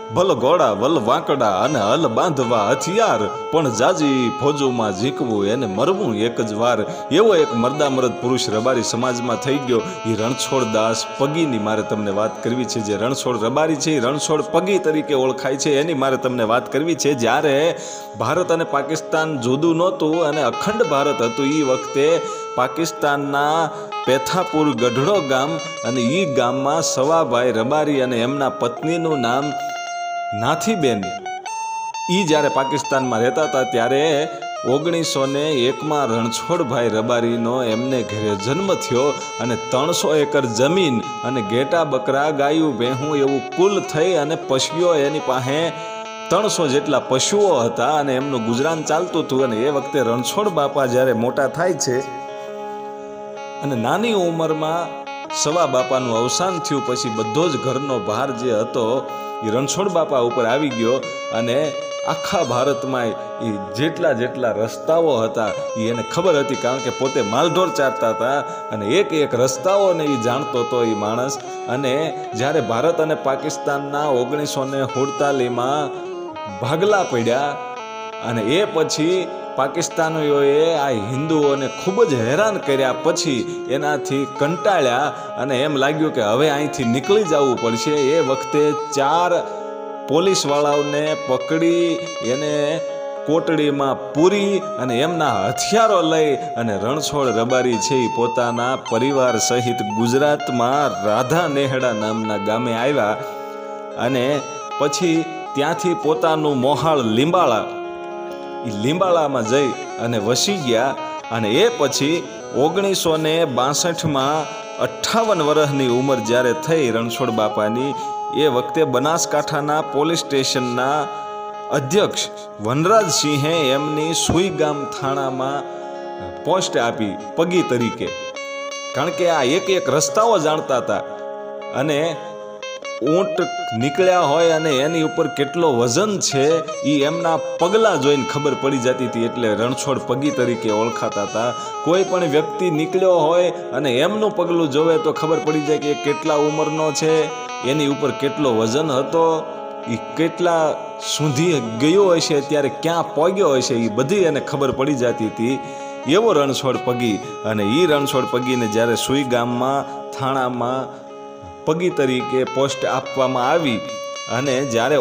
ભલ ઘોડા વલ વાંકડા અને હલ બાંધવા હથિયાર, પણ જાજી ફોજોમાં ઝીંકવું એને મરવું એક જ વાર. એવો એક મર્દામરદ પુરુષ રબારી સમાજમાં થઈ ગયો. એ રણછોડ દાસ પગીની મારે તમને વાત કરવી છે. જે રણછોડ રબારી છે એ રણછોડ પગી તરીકે ઓળખાય છે, એની મારે તમને વાત કરવી છે. જ્યારે ભારત અને પાકિસ્તાન જુદું નહોતું અને અખંડ ભારત હતું, એ વખતે પાકિસ્તાનના પેથાપુર ગઢડો ગામ, અને એ ગામમાં સવાભાઈ રબારી અને એમના પત્નીનું નામ નાથીબેન, એ જ્યારે પાકિસ્તાનમાં રહેતા હતા ત્યારે 1901માં રણછોડભાઈ રબારીનો એમને ઘરે જન્મ થયો. અને 300 એકર જમીન અને ઘેટા બકરા ગાયું ભેહું એવું કુલ થઈ અને પશુઓ એની પાસે 300 જેટલા પશુઓ હતા અને એમનું ગુજરાન ચાલતું હતું. અને એ વખતે રણછોડ બાપા જ્યારે મોટા થાય છે અને નાની ઉંમરમાં સવા બાપાનું અવસાન થયું, પછી બધો જ ઘરનો ભાર જે હતો એ રણછોડ બાપા ઉપર આવી ગયો. અને આખા ભારતમાં એ જેટલા રસ્તાઓ હતા એ એને ખબર હતી, કારણ કે પોતે માલઢોર ચારતા હતા અને એક એક રસ્તાઓને એ જાણતો હતો એ માણસ. અને જ્યારે ભારત અને પાકિસ્તાનના 1947માં ભાગલા પડ્યા અને એ પછી પાકિસ્તાનીઓએ આ હિન્દુઓને ખૂબ જ હેરાન કર્યા, પછી એનાથી કંટાળ્યા અને એમ લાગ્યું કે હવે અહીંથી નીકળી જવું પડશે. એ વખતે 4 પોલીસવાળાઓને પકડી એને કોટડીમાં પૂરી અને એમના હથિયારો લઈ અને રણછોડ રબારી છે એ પોતાના પરિવાર સહિત ગુજરાતમાં રાધા નેહડા નામના ગામે આવ્યા. અને પછી ત્યાંથી પોતાનું મોહાળ લીંબાળામાં જઈ અને વસી ગયા. અને એ પછી 1962માં 58 વર્ષની ઉંમર જ્યારે થઈ રણછોડ બાપાની, એ વખતે બનાસકાંઠાના પોલીસ સ્ટેશનના અધ્યક્ષ વનરાજસિંહે એમની સુઈગામ થાણામાં પોસ્ટ આપી પગી તરીકે, કારણ કે આ એક એક રસ્તાઓ જાણતા હતા. અને ઊંટ નીકળ્યા હોય અને એની ઉપર કેટલો વજન છે એ એમના પગલાં જોઈને ખબર પડી જતી હતી, એટલે રણછોડ પગી તરીકે ઓળખાતા હતા. કોઈ પણ વ્યક્તિ નીકળ્યો હોય અને એમનું પગલું જોવે તો ખબર પડી જાય કે કેટલા ઉંમરનો છે, એની ઉપર કેટલો વજન હતો, એ કેટલા સુધી ગયો હશે, ત્યારે ક્યાં પહોંચ્યો હશે, એ બધી એને ખબર પડી જતી હતી. એવો રણછોડ પગી. અને એ રણછોડ પગીને જ્યારે સુઈગામમાં થાણામાં પગી તરીકે પોસ્ટ આપવામાં આવી અને જ્યારે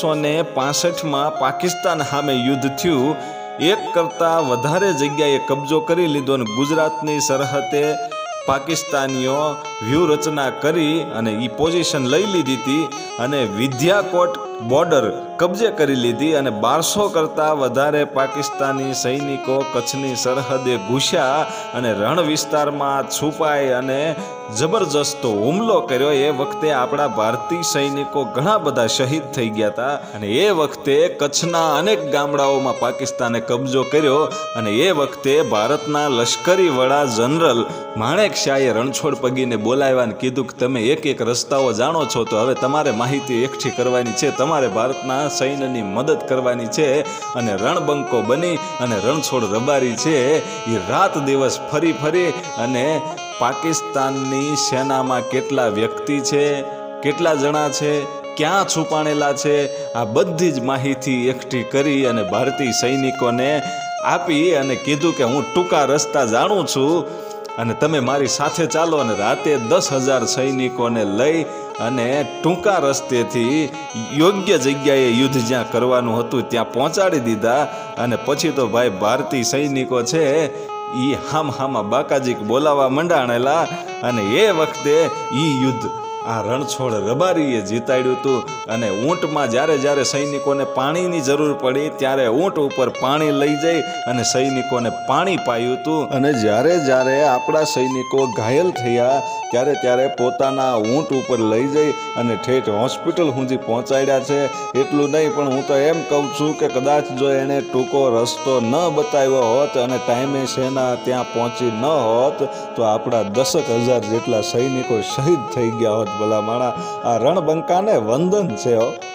1965માં પાકિસ્તાન સામે યુદ્ધ થયું, એક કરતાં વધારે જગ્યાએ કબજો કરી લીધો અને ગુજરાતની સરહદે પાકિસ્તાનીઓ વ્યૂહરચના કરી અને એ પોઝિશન લઈ લીધી હતી અને વિદ્યાકોટ બોર્ડર કબજે કરી લીધી. અને 1200 કરતાં વધારે પાકિસ્તાની સૈનિકો કચ્છની સરહદે ઘૂસ્યા અને રણ વિસ્તારમાં છુપાઈ અને જબરજસ્ત હુમલો કર્યો. એ વખતે આપણા ભારતીય સૈનિકો ઘણા બધા શહીદ થઈ ગયા હતા. અને એ વખતે કચ્છના અનેક ગામડાઓમાં પાકિસ્તાને કબજો કર્યો. અને એ વખતે ભારતના લશ્કરી વડા જનરલ માણેક શાહે રણછોડ પગીને બોલાવ્યા અને કીધું કે તમે એક એક રસ્તાઓ જાણો છો, તો હવે તમારે માહિતી એકઠી કરવાની છે, તમારે ભારતના સૈન્યની મદદ કરવાની છે. અને રણબંકો બની અને રણછોડ રબારી છે એ રાત દિવસ ફરી અને પાકિસ્તાનની સેનામાં કેટલા વ્યક્તિ છે, કેટલા જણા છે, ક્યાં છુપાણેલા છે, આ બધી જ માહિતી એકઠી કરી અને ભારતીય સૈનિકોને આપી અને કીધું કે હું ટૂંકા રસ્તા જાણું છું અને તમે મારી સાથે ચાલો. અને રાતે 10,000 સૈનિકોને લઈ અને ટૂંકા રસ્તેથી યોગ્ય જગ્યાએ યુદ્ધ જ્યાં કરવાનું હતું ત્યાં પહોંચાડી દીધા. અને પછી તો ભાઈ ભારતીય સૈનિકો છે એ હામાં બાકાજીક બોલાવા મંડાણેલા. અને એ વખતે યુદ્ધ આ રણછોડ રબારીએ જીતાડ્યું હતું. અને ઊંટમાં જ્યારે સૈનિકોને પાણીની જરૂર પડી ત્યારે ઊંટ ઉપર પાણી લઈ જઈ અને સૈનિકોને પાણી પાયું હતું. અને જ્યારે આપણા સૈનિકો ઘાયલ થયા ત્યારે પોતાના ઊંટ ઉપર લઈ જઈ અને ઠેઠ હોસ્પિટલ સુધી પહોંચાડ્યા છે. એટલું નહીં પણ હું તો એમ કહું છું કે કદાચ જો એણે ટૂંકો રસ્તો ન બતાવ્યો હોત અને ટાઈમે સેના ત્યાં પહોંચી ન હોત તો આપણા 10,000 જેટલા સૈનિકો શહીદ થઈ ગયા હોત. ભલા માણા, આ રણબંકાને વંદન છે.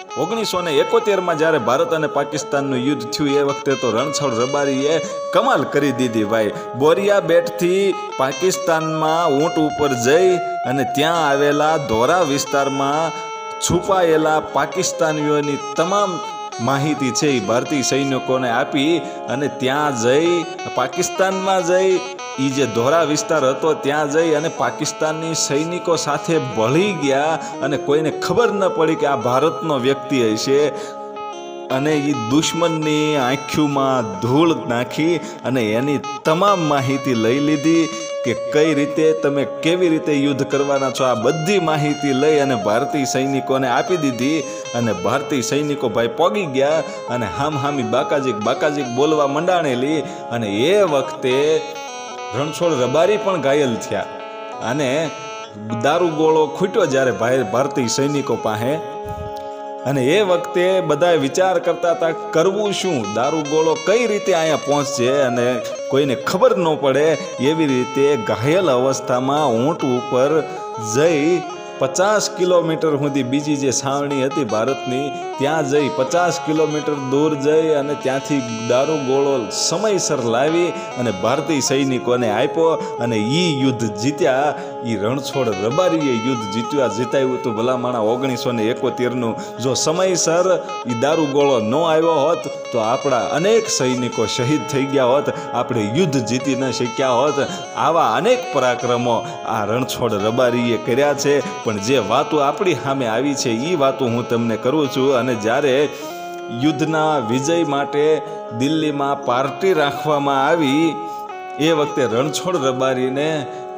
1971માં જ્યારે ભારત અને પાકિસ્તાનનું યુદ્ધ થયું એ વખતે તો રણછોડ રબારીએ કમાલ કરી દીધી ભાઈ. બોરિયા બેટથી પાકિસ્તાનમાં ઊંટ ઉપર જઈ અને ત્યાં આવેલા ધોરા વિસ્તારમાં છુપાયેલા પાકિસ્તાનીઓની તમામ માહિતી છે એ ભારતીય સૈનિકોને આપી અને ત્યાં જઈ પાકિસ્તાનમાં જઈ એ જે ધોરા વિસ્તાર હતો ત્યાં જઈ અને પાકિસ્તાનની સૈનિકો સાથે ભળી ગયા અને કોઈને ખબર ન પડી કે આ ભારતનો વ્યક્તિ હશે અને એ દુશ્મનની આંખોમાં ધૂળ નાખી અને એની તમામ માહિતી લઈ લીધી કે કઈ રીતે તમે કેવી રીતે યુદ્ધ કરવાના છો આ બધી માહિતી લઈ અને ભારતીય સૈનિકોને આપી દીધી અને ભારતીય સૈનિકો ભાઈ પોગી ગયા અને હામી બાકાજીક બોલવા મંડાણેલી અને એ વખતે રણછોડ રબારી પણ ઘાયલ થયા અને દારૂગોળો ખૂટ્યો જ્યારે ભારતીય સૈનિકો પાસે અને એ વખતે બધા વિચાર કરતા હતા કરવું શું, દારૂગોળો કઈ રીતે અહીંયા પહોંચશે અને કોઈને ખબર ન પડે એવી રીતે ઘાયલ અવસ્થામાં ઊંટ ઉપર જઈ 50 કિલોમીટર સુધી બીજી જે છાવણી હતી ભારતની ત્યાં જઈ 50 કિલોમીટર દૂર જઈ અને ત્યાંથી દારૂગોળો સમયસર લાવી અને ભારતીય સૈનિકોને આપ્યો અને એ યુદ્ધ જીત્યા. એ રણછોડ રબારીએ યુદ્ધ જીતાવ્યું હતું ભલામણા 1971નું. જો સમયસર એ દારૂગોળો ન આવ્યો હોત તો આપણા અનેક સૈનિકો શહીદ થઈ ગયા હોત, આપણે યુદ્ધ જીતી ન શક્યા હોત. આવા અનેક પરાક્રમો આ રણછોડ રબારીએ કર્યા છે. પણ જે વાતો આપણી સામે આવી છે એ વાતો હું તમને કરું છું. અને જ્યારે યુદ્ધના વિજય માટે દિલ્હીમાં પાર્ટી રાખવામાં આવી એ વખતે રણછોડ રબારીને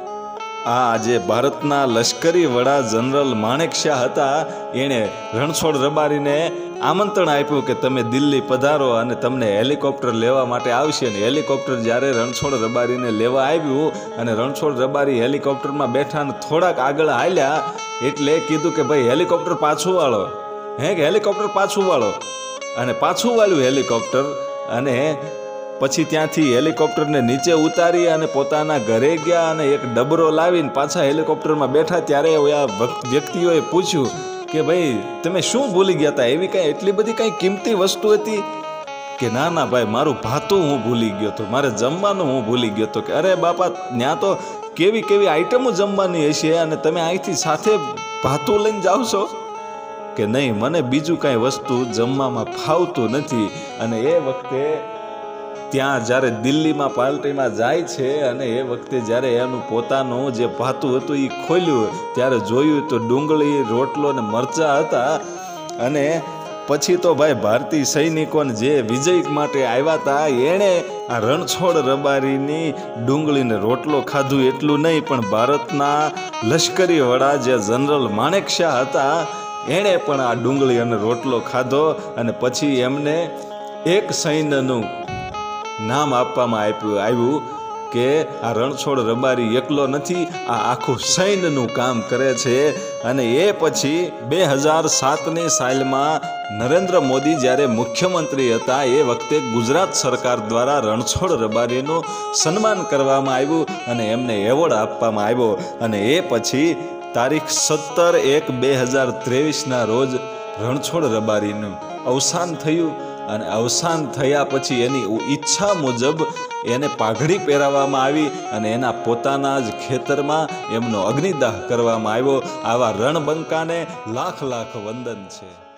આ જે ભારતના લશ્કરી વડા જનરલ માણેકશા હતા એણે રણછોડ રબારીને આમંત્રણ આપ્યું કે તમે દિલ્હી પધારો અને તમને હેલિકોપ્ટર લેવા માટે આવશે. અને હેલિકોપ્ટર જ્યારે રણછોડ રબારીને લેવા આવ્યું અને રણછોડ રબારી હેલિકોપ્ટરમાં બેઠા ને થોડાક આગળ હાલ્યા એટલે કીધું કે ભાઈ હેલિકોપ્ટર પાછું વાળો, કે હેલિકોપ્ટર પાછું વાળો. અને પાછું વાળ્યું હેલિકોપ્ટર અને પછી ત્યાંથી હેલિકોપ્ટરને નીચે ઉતારી અને પોતાના ઘરે ગયા અને એક ડબરો લાવીને પાછા હેલિકોપ્ટરમાં બેઠા. ત્યારે આ વ્યક્તિઓએ પૂછ્યું કે ભાઈ તમે શું ભૂલી ગયા હતા, એવી કાંઈ એટલી બધી કાંઈ કિંમતી વસ્તુ હતી? કે ના ભાઈ મારું ભાતું હું ભૂલી ગયો હતો, મારે જમવાનું હું ભૂલી ગયો હતો. કે અરે બાપા ત્યાં તો કેવી આઈટમો જમવાની હશે અને તમે અહીંથી સાથે ભાતું લઈને જાઓ છો? કે નહીં, મને બીજું કાંઈ વસ્તુ જમવામાં ફાવતું નથી. અને એ વખતે ત્યાં જ્યારે દિલ્હીમાં પાર્ટીમાં જાય છે અને એ વખતે જ્યારે એનું પોતાનું જે ભાતું હતું એ ખોલ્યું ત્યારે જોયું તો ડુંગળી, રોટલો ને મરચાં હતા. અને પછી તો ભાઈ ભારતીય સૈનિકોને જે વિજય માટે આવ્યા હતા એણે આ રણછોડ રબારીની ડુંગળીને રોટલો ખાધું એટલું નહીં, પણ ભારતના લશ્કરી વડા જે જનરલ માણેકશા હતા એણે પણ આ ડુંગળી અને રોટલો ખાધો. અને પછી એમને એક સૈન્યનું નામ આપવામાં આવ્યું કે આ રણછોડ રબારી એકલો નથી, આ આખું સૈન્યનું કામ કરે છે. અને એ પછી 2007ની સાલમાં નરેન્દ્ર મોદી જ્યારે મુખ્યમંત્રી હતા એ વખતે ગુજરાત સરકાર દ્વારા રણછોડ રબારીનું સન્માન કરવામાં આવ્યું અને એમને એવોર્ડ આપવામાં આવ્યો. અને એ પછી તારીખ 17/1/2023ના રોજ રણછોડ રબારીનું અવસાન થયું. અને અવસાન થયા પછી એની ઈચ્છા મુજબ એને પાઘડી પહેરાવવામાં આવી અને એના પોતાના જ ખેતરમાં એમનો અગ્નિદાહ કરવામાં આવ્યો. આવા રણબંકાને લાખ વંદન છે.